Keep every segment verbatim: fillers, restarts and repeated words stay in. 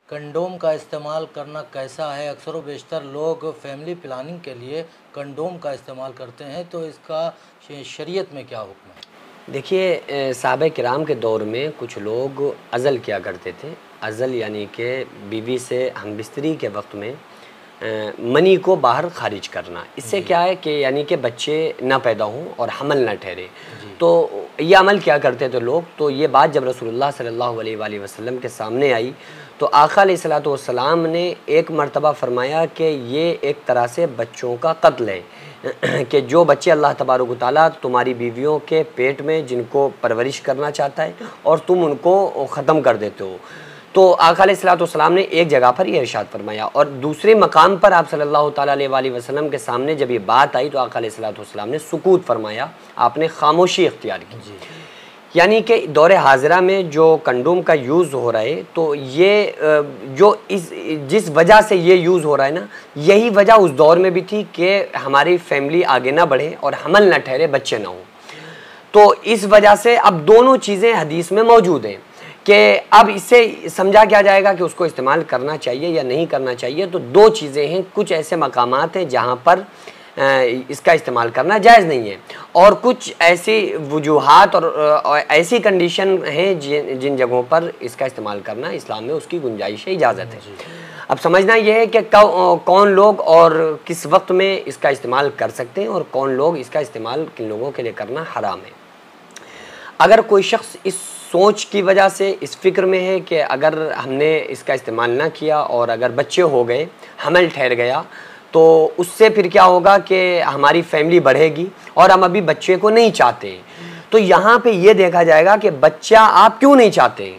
Condom का इस्तेमाल करना कैसा है? अक्सर व बेशतर लोग फैमिली प्लानिंग के लिए कंडोम का इस्तेमाल करते हैं, तो इसका शरीयत में क्या हुक्म है? देखिए, सहाबा किराम के दौर में कुछ लोग अज़ल किया करते थे। अज़ल यानी कि बीवी से हमबिस्तरी के वक्त में मनी को बाहर ख़ारिज करना। इससे क्या है कि यानी कि बच्चे ना पैदा हों और हमल ना ठहरे। तो ये अमल क्या करते थे लोग। तो ये बात जब रसूलुल्लाह सल्लल्लाहु अलैहि वसल्लम के सामने आई तो आका अलैहिस्सलातु वस्सलाम ने एक मर्तबा फ़रमाया कि ये एक तरह से बच्चों का कत्ल है कि जो बच्चे अल्लाह तबारक व तआला तुम्हारी बीवियों के पेट में जिनको परवरिश करना चाहता है और तुम उनको ख़त्म कर देते हो। तो आका अलैहिस्सलातु वस्सलाम ने एक जगह पर यह इरशाद फरमाया और दूसरे मकाम पर आप सल्लल्लाहु ताला अलैहि वसल्लम के सामने जब ये बात आई तो आका अलैहिस्सलातु वस्सलाम ने सुकूत फरमाया, आपने खामोशी इख्तियार की। यानी कि दौरे हाजिरा में जो कंडोम का यूज़ हो रहा है तो ये जो इस जिस वजह से ये यूज़ हो रहा है ना, यही वजह उस दौर में भी थी कि हमारी फैमिली आगे ना बढ़े और हमल ना ठहरे, बच्चे ना हों। तो इस वजह से अब दोनों चीज़ें हदीस में मौजूद हैं कि अब इससे समझा क्या जाएगा कि उसको इस्तेमाल करना चाहिए या नहीं करना चाहिए। तो दो चीज़ें हैं, कुछ ऐसे मकामात हैं जहाँ पर इसका इस्तेमाल करना जायज़ नहीं है और कुछ ऐसी वजूहात और ऐसी कंडीशन हैं जिन जिन जगहों पर इसका इस्तेमाल करना इस्लाम में उसकी गुंजाइश है, इजाज़त है। अब समझना यह है कि कौन लोग और किस वक्त में इसका इस्तेमाल कर सकते हैं और कौन लोग इसका इस्तेमाल किन लोगों के लिए करना हराम है। अगर कोई शख्स इस सोच की वजह से इस फ़िक्र में है कि अगर हमने इसका इस्तेमाल ना किया और अगर बच्चे हो गए, हमल ठहर गया, तो उससे फिर क्या होगा कि हमारी फैमिली बढ़ेगी और हम अभी बच्चे को नहीं चाहते। तो यहाँ पे ये देखा जाएगा कि बच्चा आप क्यों नहीं चाहते,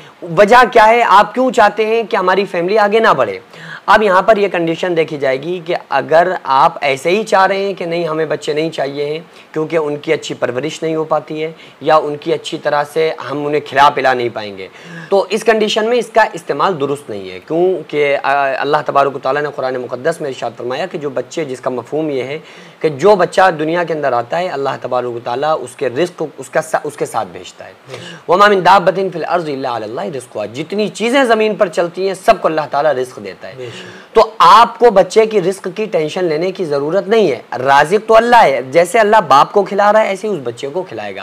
वजह क्या है, आप क्यों चाहते हैं कि हमारी फैमिली आगे ना बढ़े। अब यहाँ पर ये कंडीशन देखी जाएगी कि अगर आप ऐसे ही चाह रहे हैं कि नहीं हमें बच्चे नहीं चाहिए हैं क्योंकि उनकी अच्छी परवरिश नहीं हो पाती है या उनकी अच्छी तरह से हम उन्हें खिला पिला नहीं पाएंगे, तो इस कंडीशन में इसका इस्तेमाल दुरुस्त नहीं है। क्योंकि अल्लाह तबारक व तआला ने कुरान मुक़द्दस में इरशाद फरमाया कि जो बच्चे, जिसका मफ़हूम ये है कि जो बच्चा दुनिया के अंदर आता है अल्लाह तबारक व तआला उसके रिज़्क़ उसका सा, उसके साथ भेजता है। वमा मिन दाब्बतिन फिल अर्ज़ि इल्ला अलल्लाहि रिज़्क़ुहा, जितनी चीज़ें ज़मीन पर चलती हैं सबको अल्लाह ताला रिज़्क़ देता है। तो आपको बच्चे की रिस्क की टेंशन लेने की ज़रूरत नहीं है। राज़िक़ तो अल्लाह है, जैसे अल्लाह बाप को खिला रहा है ऐसे ही उस बच्चे को खिलाएगा।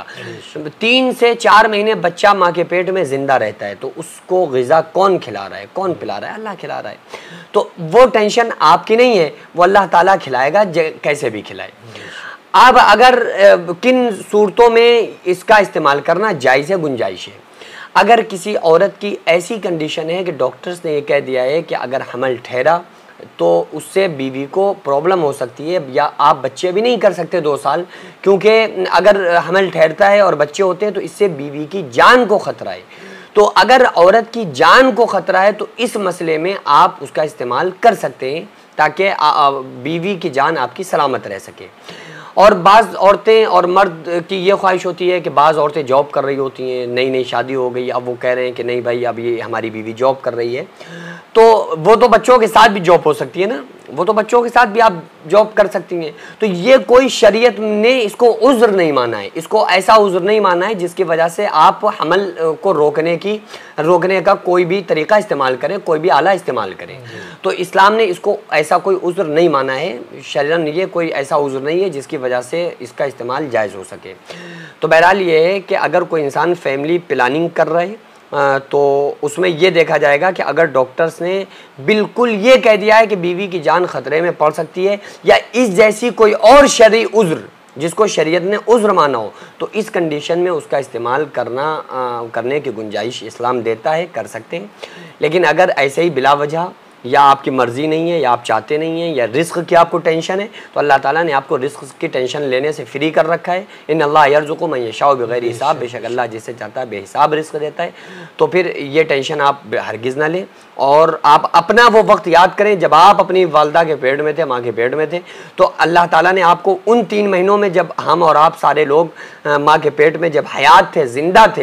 तीन से चार महीने बच्चा माँ के पेट में ज़िंदा रहता है तो उसको ग़िज़ा कौन खिला रहा है, कौन पिला रहा है, अल्लाह खिला रहा है। तो वो टेंशन आपकी नहीं है, वो अल्लाह ताला खिलाएगा, कैसे भी खिलाए। अब अगर किन सूरतों में इसका इस्तेमाल करना जायज़ है, गुंजाइश है। अगर किसी औरत की ऐसी कंडीशन है कि डॉक्टर्स ने ये कह दिया है कि अगर हमल ठहरा तो उससे बीवी को प्रॉब्लम हो सकती है या आप बच्चे भी नहीं कर सकते दो साल, क्योंकि अगर हमल ठहरता है और बच्चे होते हैं तो इससे बीवी की जान को ख़तरा है। तो अगर औरत की जान को ख़तरा है तो इस मसले में आप उसका इस्तेमाल कर सकते हैं ताकि बीवी की जान आपकी सलामत रह सके। और बाज़ औरतें और मर्द की ये ख्वाहिश होती है कि बाज़ औरतें जॉब कर रही होती हैं, नई नई शादी हो गई, अब वो कह रहे हैं कि नहीं भाई अब ये हमारी बीवी जॉब कर रही है, तो वो तो बच्चों के साथ भी जॉब हो सकती है ना, वो तो बच्चों के साथ भी आप जॉब कर सकती हैं। तो ये कोई शरीयत ने इसको उज़्र नहीं माना है, इसको ऐसा उज़्र नहीं माना है जिसकी वजह से आप हमल को रोकने की रोकने का कोई भी तरीका इस्तेमाल करें, कोई भी आला इस्तेमाल करें। तो इस्लाम ने इसको ऐसा कोई उज़्र नहीं माना है, शरीयन ये कोई ऐसा उज़्र नहीं है जिसकी वजह से इसका इस्तेमाल जायज़ हो सके। तो बहरहाल ये है कि अगर कोई इंसान फैमिली प्लानिंग कर रहा है तो उसमें यह देखा जाएगा कि अगर डॉक्टर्स ने बिल्कुल ये कह दिया है कि बीवी की जान ख़तरे में पड़ सकती है या इस जैसी कोई और शरई उज़्र जिसको शरीयत ने उज़्र माना हो, तो इस कंडीशन में उसका इस्तेमाल करना आ, करने की गुंजाइश इस्लाम देता है, कर सकते हैं। लेकिन अगर ऐसे ही बिला वजह या आपकी मर्ज़ी नहीं है या आप चाहते नहीं हैं या रिस्क की आपको टेंशन है, तो अल्लाह ताला ने आपको रिस्क की टेंशन लेने से फ्री कर रखा है। इन अल्लाह यर्ज़ुक़ु मन यशाउ बिग़ैर हिसाब, बेशक अल्लाह जिसे चाहता है बेहिसाब रिस्क देता है। तो फिर ये टेंशन आप हरगिज़ ना लें और आप अपना वो वक्त याद करें जब आप अपनी वालदा के पेट में थे, माँ के पेट में थे। तो अल्लाह ताला ने आपको उन तीन महीनों में जब हम और आप सारे लोग माँ के पेट में जब हयात थे, ज़िंदा थे, तो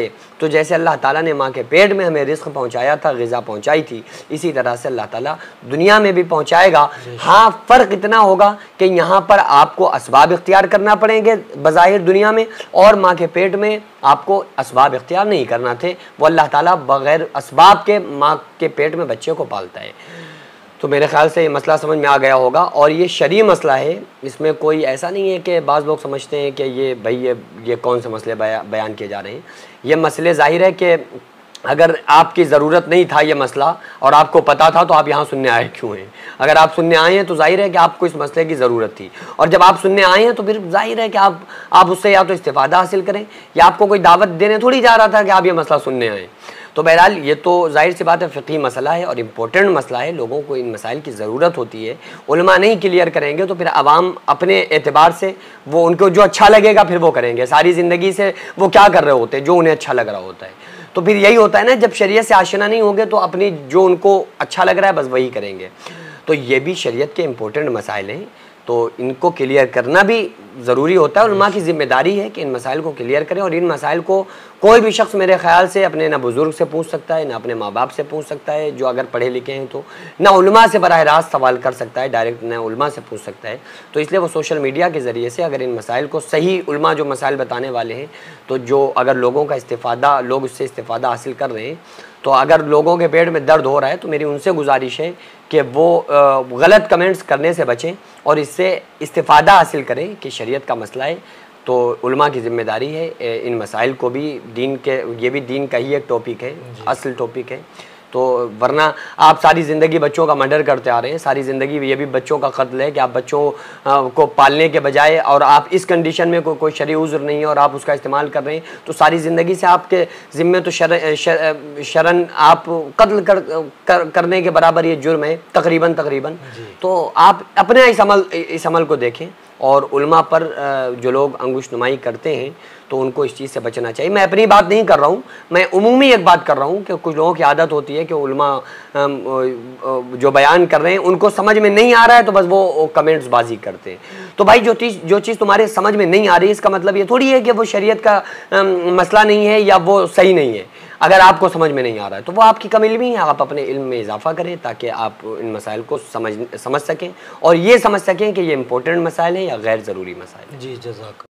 तो जैसे अल्लाह ताला ने माँ के पेट में हमें रिज़्क़ पहुँचाया था, ग़िज़ा पहुँचाई थी, इसी तरह से अल्लाह ताला दुनिया में भी पहुँचाएगा। हाँ, फ़र्क इतना होगा कि यहाँ पर आपको असबाब इख्तियार करना पड़ेंगे बज़ाहिर दुनिया में, और माँ के पेट में आपको असबाब इख्तियार नहीं करना थे। वो अल्लाह ताला बग़ैर असबाब के माँ के पेट में बच्चे को पालता है। तो मेरे ख़्याल से ये मसला समझ में आ गया होगा, और ये शरई मसला है, इसमें कोई ऐसा नहीं है कि बाज़ लोग समझते हैं कि ये भाई ये ये कौन से मसले बया, बयान किए जा रहे हैं। ये मसले ज़ाहिर है कि अगर आपकी ज़रूरत नहीं था ये मसला और आपको पता था तो आप यहाँ सुनने आए क्यों हैं? अगर आप सुनने आए हैं तो जाहिर है कि आपको इस मसले की ज़रूरत थी, और जब आप सुनने आए हैं तो फिर जाहिर है कि आप आप उससे या तो इस्तिफ़ादा हासिल करें, या आपको कोई दावत देने थोड़ी जा रहा था कि आप ये मसला सुनने आएँ। तो बहरहाल ये तो जाहिर सी बात है फ़िक़ही मसला है और इम्पोर्टेंट मसला है, लोगों को इन मसाइल की ज़रूरत होती है। उलमा नहीं क्लियर करेंगे तो फिर आवाम अपने एतबार से वो उनको जो अच्छा लगेगा फिर वो करेंगे। सारी ज़िंदगी से वो क्या कर रहे होते हैं? जो उन्हें अच्छा लग रहा होता है। तो फिर यही होता है ना, जब शरीयत से आशना नहीं होंगे तो अपनी जो उनको अच्छा लग रहा है बस वही करेंगे। तो ये भी शरीयत के इम्पोर्टेंट मसाइल हैं, तो इनको क्लियर करना भी ज़रूरी होता है। उलमा की ज़िम्मेदारी है कि इन मसाइल को क्लियर करें, और इन मसाइल को कोई भी शख्स मेरे ख़्याल से अपने ना बुज़ुर्ग से पूछ सकता है, ना अपने माँ बाप से पूछ सकता है जो अगर पढ़े लिखे हैं, तो ना उलमा से बराह रास्त सवाल कर सकता है डायरेक्ट, ना उलमा से पूछ सकता है। तो इसलिए वो सोशल मीडिया के ज़रिए से अगर इन मसाइल को सही उलमा जो मसाइल बताने वाले हैं, तो जो अगर लोगों का इस्तिफ़ादा लोग उससे इस्तिफ़ादा हासिल कर रहे हैं, तो अगर लोगों के पेट में दर्द हो रहा है तो मेरी उनसे गुजारिश है कि वो गलत कमेंट्स करने से बचें और इससे इस्तिफ़ादा हासिल करें कि शरीयत का मसला है। तो उलमा की ज़िम्मेदारी है इन मसाइल को भी, दीन के ये भी दीन का ही एक टॉपिक है, असल टॉपिक है। तो वरना आप सारी ज़िंदगी बच्चों का मर्डर करते आ रहे हैं, सारी ज़िंदगी ये भी बच्चों का कत्ल है कि आप बच्चों को पालने के बजाय, और आप इस कंडीशन में को, कोई शरई उज़्र नहीं है और आप उसका इस्तेमाल कर रहे हैं, तो सारी ज़िंदगी से आपके ज़िम्मे तो शर, शर, शरन आप कत्ल कर, कर, करने के बराबर ये जुर्म है तकरीबन तकरीबन। तो आप अपने इस अमल इस अमल को देखें, और उलमा पर जो लोग अंगुश नुमाई करते हैं तो उनको इस चीज़ से बचना चाहिए। मैं अपनी बात नहीं कर रहा हूँ, मैं उमूमी एक बात कर रहा हूँ कि कुछ लोगों की आदत होती है कि उलमा जो बयान कर रहे हैं उनको समझ में नहीं आ रहा है तो बस वो कमेंट्स बाजी करते हैं। तो भाई जो चीज़ जो चीज़ तुम्हारे समझ में नहीं आ रही, इसका मतलब ये थोड़ी है कि वो शरीयत का मसला नहीं है या वो सही नहीं है। अगर आपको समझ में नहीं आ रहा है तो वो आपकी कम इल्मी है, आप अपने इल्म में इजाफा करें ताकि आप इन मसाइल को समझ समझ सकें और ये समझ सकें कि ये इंपॉर्टेंट मसाइल हैं या गैर ज़रूरी मसाइल हैं। जी, जज़ाक